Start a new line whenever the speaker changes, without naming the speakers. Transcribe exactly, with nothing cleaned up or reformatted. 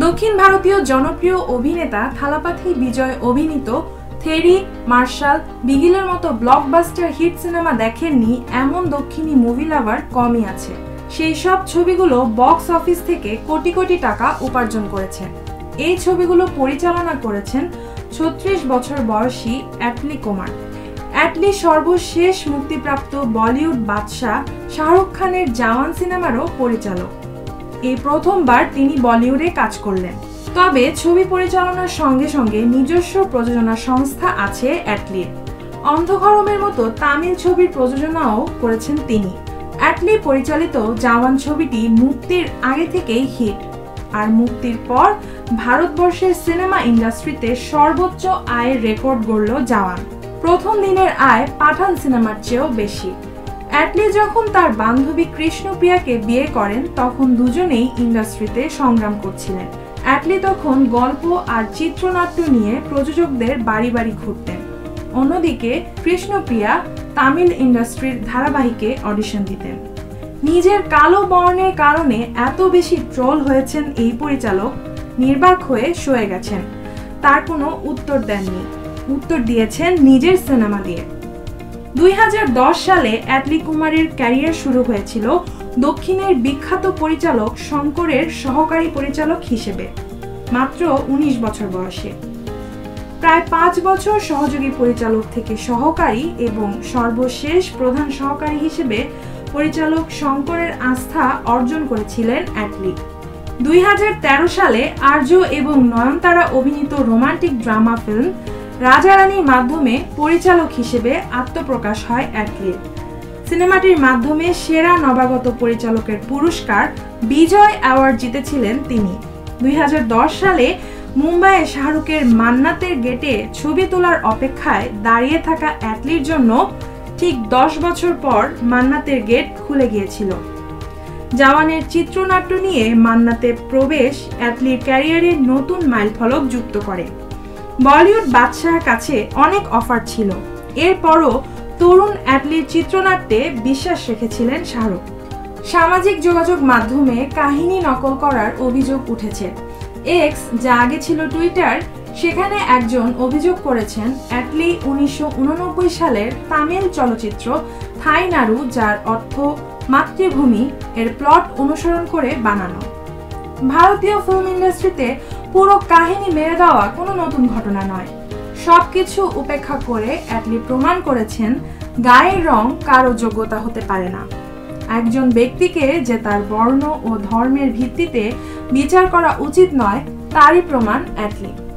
দক্ষিণ ভারতীয় জনপ্রিয় অভিনেতা থালাপাথি বিজয় অভিনীত থেরি, মার্শাল, বিগিলের মতো ব্লকবাস্টার হিট সিনেমা দেখেননি এমন দক্ষিণী মুভি লাভার কমই আছে। সেই সব ছবিগুলো বক্স অফিস থেকে কোটি কোটি টাকা উপার্জন করেছে। এই ছবিগুলো পরিচালনা করেছেন ছত্রিশ বছর বয়সী অ্যাটলি কুমার। অ্যাটলি সর্বশেষ মুক্তিপ্রাপ্ত বলিউড বাদশাহ শাহরুখ খানের জওয়ান সিনেমারও পরিচালক। এই প্রথমবার তিনি বলিউডে কাজ করলেন। তবে ছবি পরিচালনার সঙ্গে সঙ্গে নিজস্ব প্রযোজনা সংস্থা আছে অ্যাটলির। অন্ধকারমের মতো তামিল ছবির প্রযোজনাও করেছেন তিনি। অ্যাটলি পরিচালিত জওয়ান ছবিটি মুক্তির আগে থেকেই হিট, আর মুক্তির পর ভারতবর্ষের সিনেমা ইন্ডাস্ট্রিতে সর্বোচ্চ আয়ের রেকর্ড গড়ল জওয়ান। প্রথম দিনের আয় পাঠান সিনেমার চেয়েও বেশি। অ্যাটলি যখন তার বান্ধবী কৃষ্ণপ্রিয়াকে বিয়ে করেন তখন দুজনেই ইন্ডাস্ট্রিতে সংগ্রাম করছিলেন। অ্যাটলি তখন গল্প আর চিত্রনাট্য নিয়ে প্রযোজকদের বাড়ি বাড়ি ঘুরতেন। অন্যদিকে কৃষ্ণপ্রিয়া তামিল ইন্ডাস্ট্রির ধারাবাহিকে অডিশন দিতেন। নিজের কালো বর্ণের কারণে এত বেশি ট্রোল হয়েছেন এই পরিচালক নির্বাক হয়ে সয়ে গেছেন। তার কোনো উত্তর দেননি, উত্তর দিয়েছেন নিজের সিনেমা দিয়ে। দুই হাজার দশ সালে অ্যাটলি কুমারের ক্যারিয়ার শুরু হয়েছিল দক্ষিণের বিখ্যাত পরিচালক শঙ্করের সহকারী পরিচালক হিসেবে, মাত্র উনিশ বছর বয়সে। প্রায় পাঁচ বছর সহযোগী পরিচালক থেকে সহকারী এবং সর্বশেষ প্রধান সহকারী হিসেবে পরিচালক শঙ্করের আস্থা অর্জন করেছিলেন অ্যাটলি। দুই হাজার তেরো সালে আর্য এবং নয়নতারা অভিনীত রোমান্টিক ড্রামা ফিল্ম রাজা রানীর মাধ্যমে পরিচালক হিসেবে আত্মপ্রকাশ হয় অ্যাটলির। সিনেমাটির মাধ্যমে সেরা নবাগত পরিচালকের পুরস্কার বিজয় অ্যাওয়ার্ড জিতেছিলেন তিনি। দুই হাজার দশ সালে মুম্বাইয়ে শাহরুখের মান্নাতের গেটে ছবি তোলার অপেক্ষায় দাঁড়িয়ে থাকা অ্যাটলির জন্য ঠিক দশ বছর পর মান্নাতের গেট খুলে গিয়েছিল। জওয়ানের চিত্রনাট্য নিয়ে মান্নাতে প্রবেশ অ্যাটলির ক্যারিয়ারের নতুন মাইলফলক যুক্ত করে। বলিউড বাদশাহের কাছে অনেক অফার ছিল, এরপরও তরুণ অ্যাটলির চিত্রনাট্যে বিশ্বাস রেখেছিলেন শাহরুখ। সামাজিক যোগাযোগ মাধ্যমে কাহিনী নকল করার অভিযোগ উঠেছে। এক্স, যা আগে ছিল টুইটার, সেখানে একজন অভিযোগ করেছেন অ্যাটলি উনিশশো উননব্বই সালের তামিল চলচ্চিত্র থাইনাড়ু, যার অর্থ মাতৃভূমি, এর প্লট অনুসরণ করে বানানো। ভারতীয় ফিল্ম ইন্ডাস্ট্রিতে পুরো কাহিনী মেরে দেওয়া কোনো নতুন ঘটনা নয়। সবকিছু উপেক্ষা করে অ্যাটলি প্রমাণ করেছেন গায়ের রং কারো যোগ্যতা হতে পারে না। একজন ব্যক্তিকে যে তার বর্ণ ও ধর্মের ভিত্তিতে বিচার করা উচিত নয়, তারই প্রমাণ অ্যাটলি।